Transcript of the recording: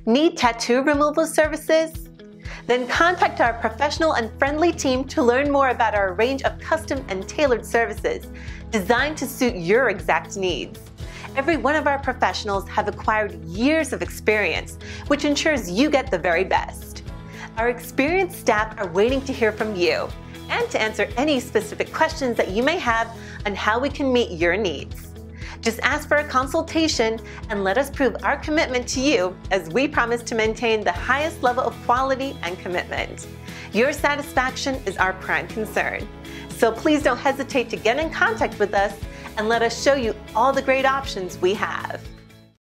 Need tattoo removal services? Then contact our professional and friendly team to learn more about our range of custom and tailored services designed to suit your exact needs. Every one of our professionals have acquired years of experience, which ensures you get the very best. Our experienced staff are waiting to hear from you and to answer any specific questions that you may have on how we can meet your needs. Just ask for a consultation and let us prove our commitment to you, as we promise to maintain the highest level of quality and commitment. Your satisfaction is our prime concern. So please don't hesitate to get in contact with us and let us show you all the great options we have.